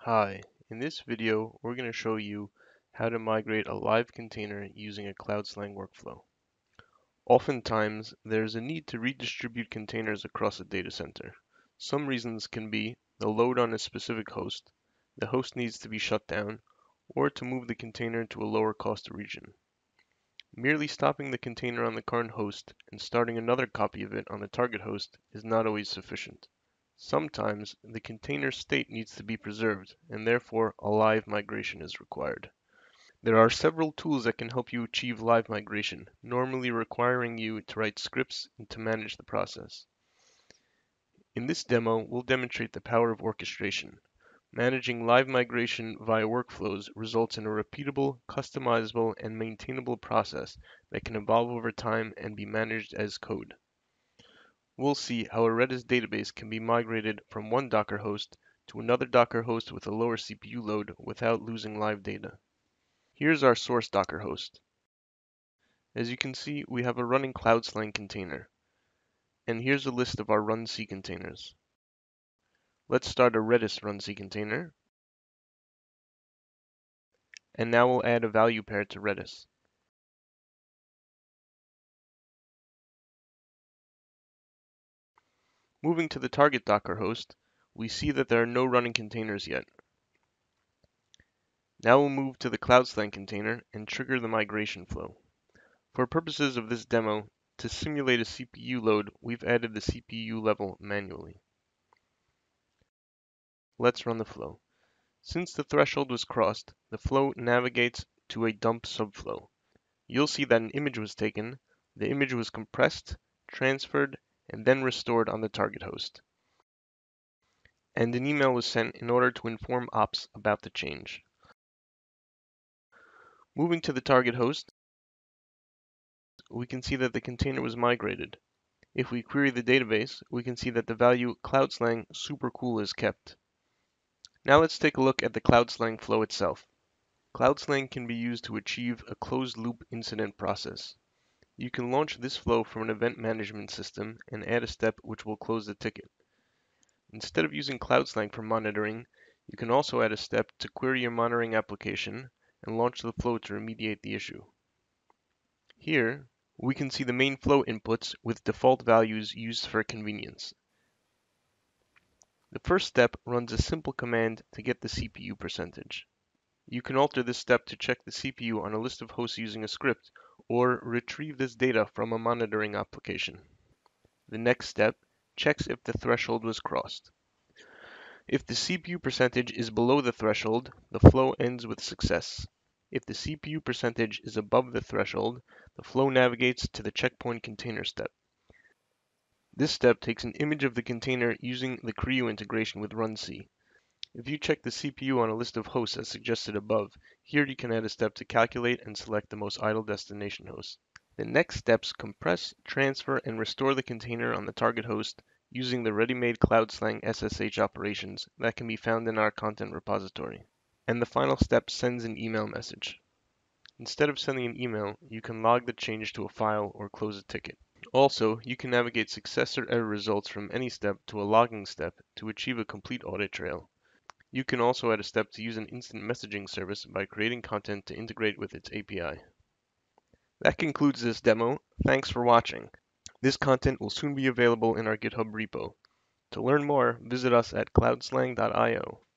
Hi, in this video we're going to show you how to migrate a live container using a CloudSlang workflow. Oftentimes, there's a need to redistribute containers across a data center. Some reasons can be the load on a specific host, the host needs to be shut down, or to move the container to a lower cost region. Merely stopping the container on the current host and starting another copy of it on the target host is not always sufficient. Sometimes the container state needs to be preserved, and therefore a live migration is required. There are several tools that can help you achieve live migration, normally requiring you to write scripts and to manage the process. In this demo, we'll demonstrate the power of orchestration. Managing live migration via workflows results in a repeatable, customizable, and maintainable process that can evolve over time and be managed as code. We'll see how a Redis database can be migrated from one Docker host to another Docker host with a lower CPU load without losing live data. Here's our source Docker host. As you can see, we have a running CloudSlang container. And here's a list of our runc containers. Let's start a Redis runc container. And now we'll add a value pair to Redis. Moving to the target Docker host, we see that there are no running containers yet. Now we'll move to the CloudSlang container and trigger the migration flow. For purposes of this demo, to simulate a CPU load, we've added the CPU level manually. Let's run the flow. Since the threshold was crossed, the flow navigates to a dump subflow. You'll see that an image was taken, the image was compressed, transferred, and then restored on the target host. And an email was sent in order to inform ops about the change. Moving to the target host, we can see that the container was migrated. If we query the database, we can see that the value CloudSlang supercool is kept. Now let's take a look at the CloudSlang flow itself. CloudSlang can be used to achieve a closed-loop incident process. You can launch this flow from an event management system and add a step which will close the ticket. Instead of using CloudSlang for monitoring, you can also add a step to query your monitoring application and launch the flow to remediate the issue. Here, we can see the main flow inputs with default values used for convenience. The first step runs a simple command to get the CPU percentage. You can alter this step to check the CPU on a list of hosts using a script, or retrieve this data from a monitoring application. The next step checks if the threshold was crossed. If the CPU percentage is below the threshold, the flow ends with success. If the CPU percentage is above the threshold, the flow navigates to the checkpoint container step. This step takes an image of the container using the Creo integration with runc. If you check the CPU on a list of hosts as suggested above, here you can add a step to calculate and select the most idle destination host. The next steps compress, transfer, and restore the container on the target host using the ready-made CloudSlang SSH operations that can be found in our content repository. And the final step sends an email message. Instead of sending an email, you can log the change to a file or close a ticket. Also, you can navigate success or error results from any step to a logging step to achieve a complete audit trail. You can also add a step to use an instant messaging service by creating content to integrate with its API. That concludes this demo. Thanks for watching. This content will soon be available in our GitHub repo. To learn more, visit us at cloudslang.io.